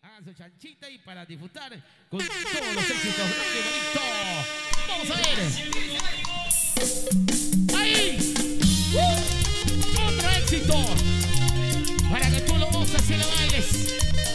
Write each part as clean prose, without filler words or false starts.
Hagan su chanchita y para disfrutar con todos los éxitos de Bonito. Vamos a ver. ¡Ahí! ¡Otro éxito! Para que tú lo gozas y lo bailes.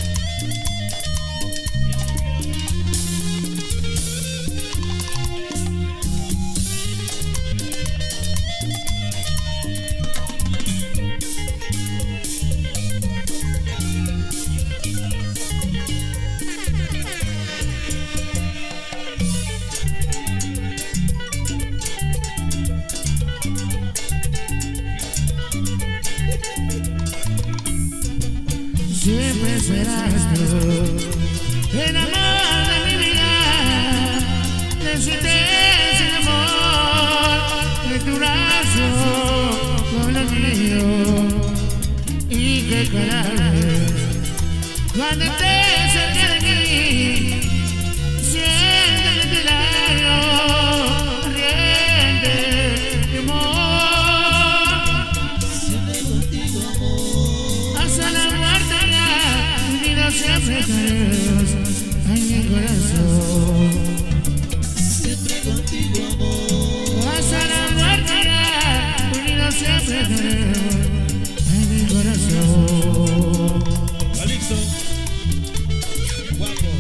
Siempre serás tú el amor de mi vida. Necesité el amor de tu brazo con el mío. Y que cada vez cuando estés cerca de mí, siento que tu labio corriente de amor. Siempre contigo, amor, hasta la muerte. Siempre estaremos en mi corazón. Siempre contigo, amor, hasta la muerte. Unidos siempre estaremos en mi corazón. Calixto, guapo.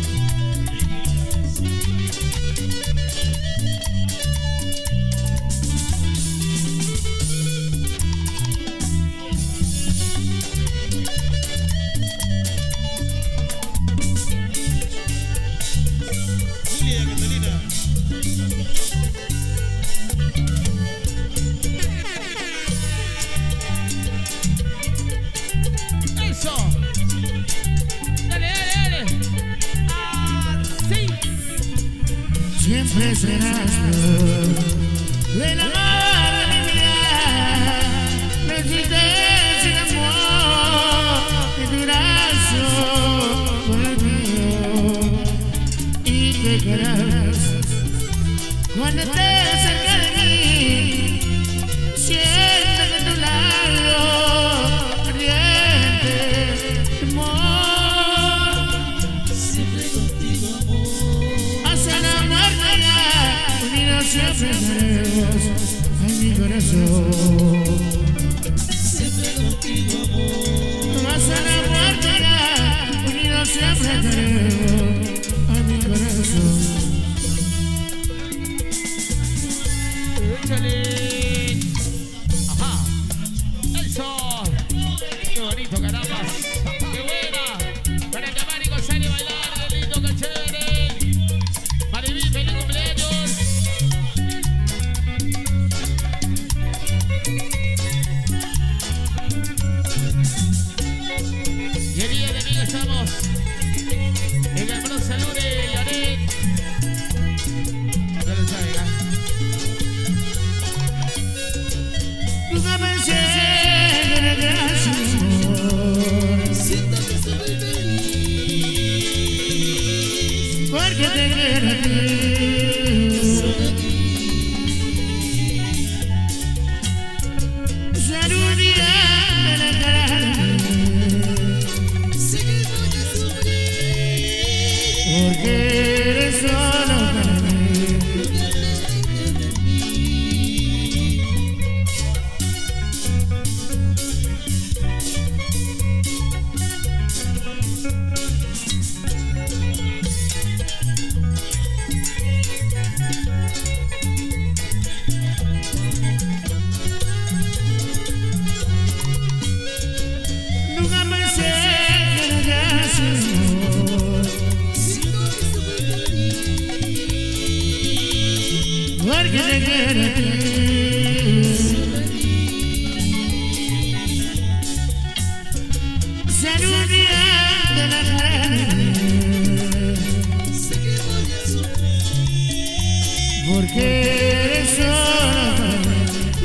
Siempre serás tú el amor de mi vida. Necesité el amor de tu brazo por el mío. Y que querrás cuando estés cerca de mí. Siento que tu labio ardiente de amor. Siempre contigo, amor, hasta la muerte. Unidos siempre estaremos en mi corazón. Siempre contigo, amor, hasta la muerte. Unidos siempre estaremos en mi corazón. Échale. Ajá. Eso. Qué bonito, caramba. Qué buena. Para que Mari González bailar, qué lindo, qué chévere. Mariví, feliz cumpleaños. Y el día de hoy estamos en el Bronce Salud de Lloret. Ya lo saben, ¿ah? Nunca pensé que era gracias, amor. Siento que estoy feliz porque te quiero a ti. Solo a ti. Ser un día de la cara. Sé que voy a sufrir porque eres solo para mí. Nunca pensé que era gracias, amor. Siento que estoy feliz porque te quiero a ti. Solo a ti. Ser un día de la cara. Sé que voy a sufrir porque eres solo para mí.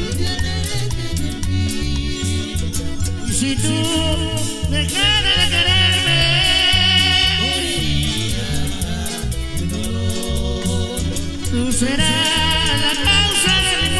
Y si tú dejaras de quererme, moriría de dolor. Tú serás la causa de mi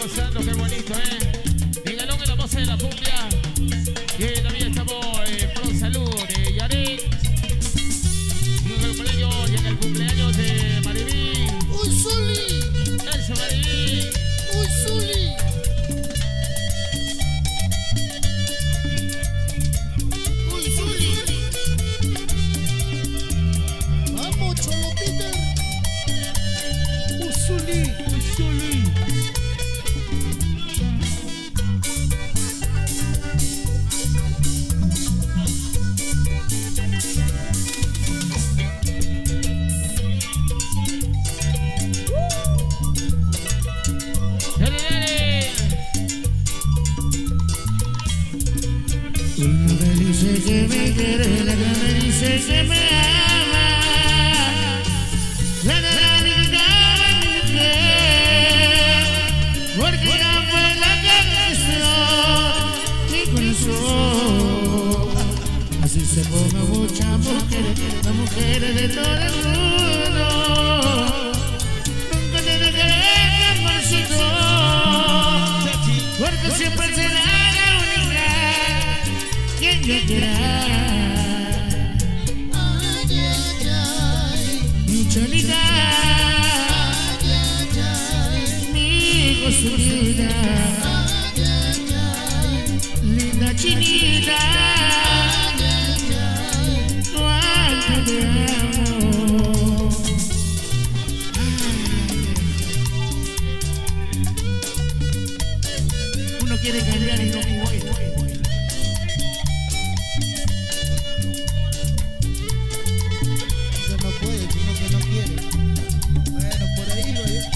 gozando, qué bonito, Miguelón en la voz de la cumbia. Y también estamos por salud de Yarik. Y en el cumpleaños de Maribí. ¡Uy, Zuli! Eso, Maribí. ¡Uy, Zuli! ¡Uy, Zuli! ¡Vamos, Cholo Peter! ¡Uy, Zuli! ¡Uy, Zuli! Uno me dice que me quiere, la que me dice que me ama. La que me gritaba mi mujer, porque ella fue la que me hizo mi corazón. Así se pongan muchas mujeres, las mujeres de todo el mundo. Nunca te dejaré, amorcito, porque siempre será quien yo quiera. ¡Ay, ay, ay! Mi cholita, ¡Ay, ay, ay! mi costurita, ¡Ay, ay, ay! linda chinita, ¡Ay, ay, ay! cuánto te amo. Uno quiere cambiar y no puede. Que no puede, sino que no quiere. Bueno, por ahí va yo.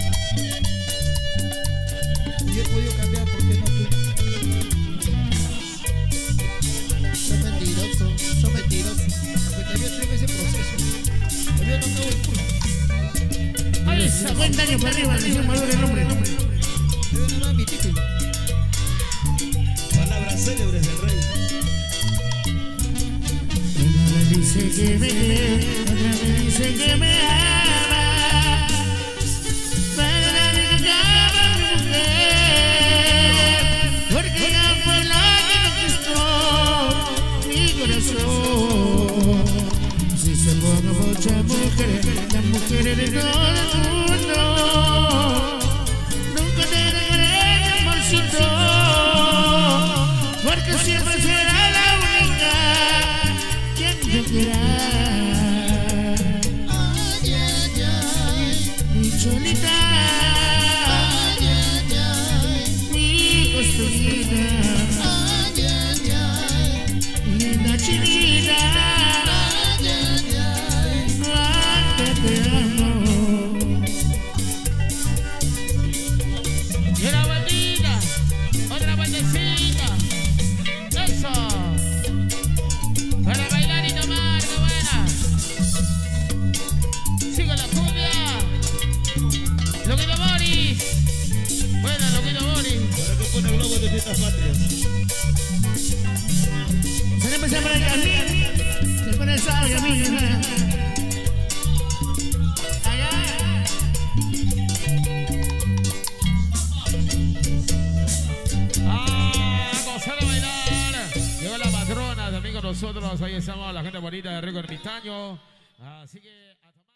Si yo he podido cambiar, ¿por qué no tú? Soy mentiroso, soy mentiroso. Aunque todavía estoy en ese proceso. Todavía no acabo el curso. Ahí 50 años para arriba, recién madura el hombre. Todavía no da mi título. Palabras célebres del rey. Una me dice que me quiere, otra me dice que me ama. Pero la necesitaba mi mujer, porque ella fue la que conquistó mi corazón. Si se pongan muchas mujeres, las mujeres de todo el mundo, nunca te dejaré, amorcito, porque siempre será la única quien yo quiera. Ay, ay, ay! Mi cholita, Ay, ay, ay! mi costurita, Ay, ay, ay! linda chinita, Ay, ay, ay! cuánto te amo. Y una vueltita, otra vueltecita. Eso. Para bailar y tomar, qué buena. Sigue la cumbia. Loquito Boris. Buena, Loquito Boris. Para que pone globos de fiestas patrias. Se le empezó para el Carlín, se pone el sábado y a mí, ¿verdad? Allá. Gozar a bailar. Llegó la patrona también con nosotros. Ahí estamos, la gente bonita de Rico Ermitaño. Así que a tomar.